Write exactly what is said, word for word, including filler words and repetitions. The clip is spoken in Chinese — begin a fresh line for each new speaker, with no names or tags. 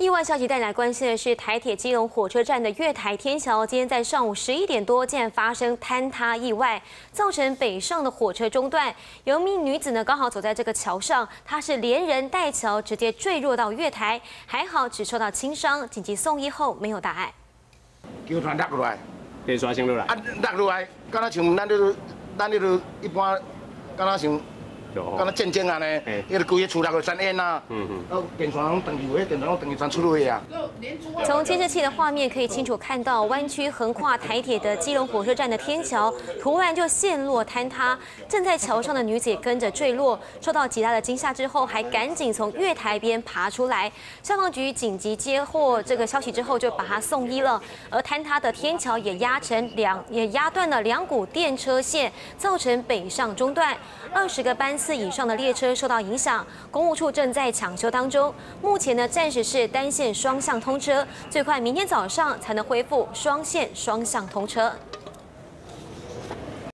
意外消息带来关心的是，台铁基隆火车站的月台天桥，今天在上午十一点多，竟然发生坍塌意外，造成北上的火车中断。有一名女子呢，刚好走在这个桥上，她是连人带桥直接坠落到月台，还好只受到轻伤，紧急送医后没有大碍。
桥团落落来，
地刷升落来，
啊，落落来，敢若像咱这咱这个一般，敢若像。 敢若战争啊呢，迄个规个厝内个山烟啊，嗯嗯，啊电线拢断去，迄电线拢断去传出去啊。
从监视器的画面可以清楚看到，弯曲横跨台铁的基隆火车站的天桥突然就陷落坍塌，正在桥上的女子也跟着坠落，受到极大的惊吓之后，还赶紧从月台边爬出来。消防局紧急接获这个消息之后，就把她送医了。而坍塌的天桥也压成两，也压断了两股电车线，造成北上中断，二十个班次以上的列车受到影响，公务处正在抢修当中。目前呢，暂时是单线双向通车，最快明天早上才能恢复双线双向通车。